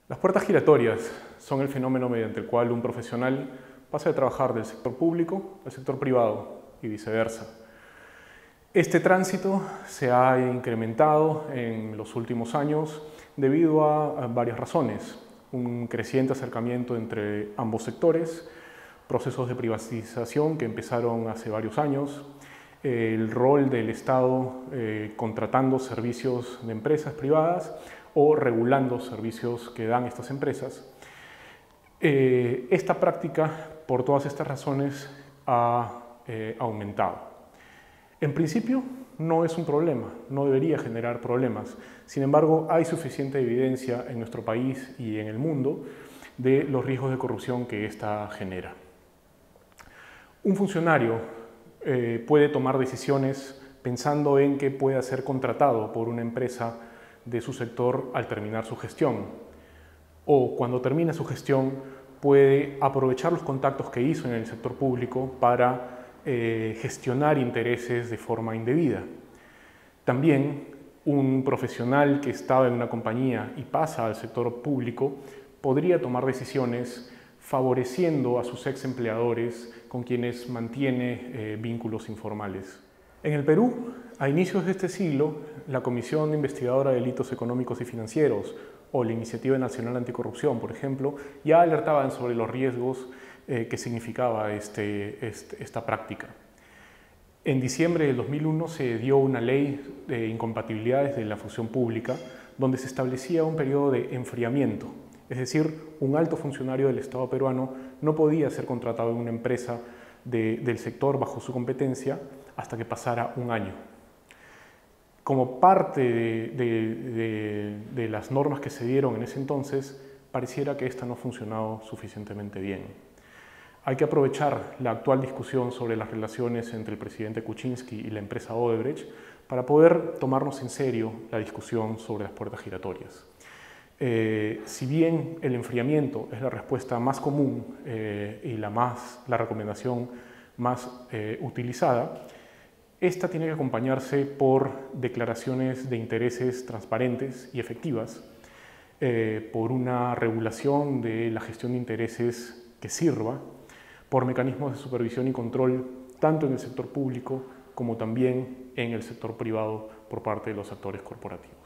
Las puertas giratorias son el fenómeno mediante el cual un profesional pasa de trabajar del sector público al sector privado y viceversa. Este tránsito se ha incrementado en los últimos años debido a varias razones. Un creciente acercamiento entre ambos sectores, procesos de privatización que empezaron hace varios años, el rol del Estado contratando servicios de empresas privadas o regulando servicios que dan estas empresas. Esta práctica, por todas estas razones, ha aumentado. En principio, no es un problema, no debería generar problemas. Sin embargo, hay suficiente evidencia en nuestro país y en el mundo de los riesgos de corrupción que ésta genera. Un funcionario puede tomar decisiones pensando en que pueda ser contratado por una empresa de su sector al terminar su gestión. O cuando termina su gestión, puede aprovechar los contactos que hizo en el sector público para gestionar intereses de forma indebida. También un profesional que estaba en una compañía y pasa al sector público podría tomar decisiones favoreciendo a sus ex empleadores con quienes mantiene vínculos informales. En el Perú, a inicios de este siglo, la Comisión Investigadora de Delitos Económicos y Financieros o la Iniciativa Nacional Anticorrupción, por ejemplo, ya alertaban sobre los riesgos que significaba esta práctica. En diciembre del 2001 se dio una ley de incompatibilidades de la función pública donde se establecía un periodo de enfriamiento, es decir, un alto funcionario del Estado peruano no podía ser contratado en una empresa del sector bajo su competencia hasta que pasara un año. Como parte de las normas que se dieron en ese entonces, pareciera que esta no ha funcionado suficientemente bien. Hay que aprovechar la actual discusión sobre las relaciones entre el presidente Kuczynski y la empresa Odebrecht para poder tomarnos en serio la discusión sobre las puertas giratorias. Si bien el enfriamiento es la respuesta más común y la recomendación más utilizada, esta tiene que acompañarse por declaraciones de intereses transparentes y efectivas, por una regulación de la gestión de intereses que sirva, por mecanismos de supervisión y control tanto en el sector público como también en el sector privado por parte de los actores corporativos.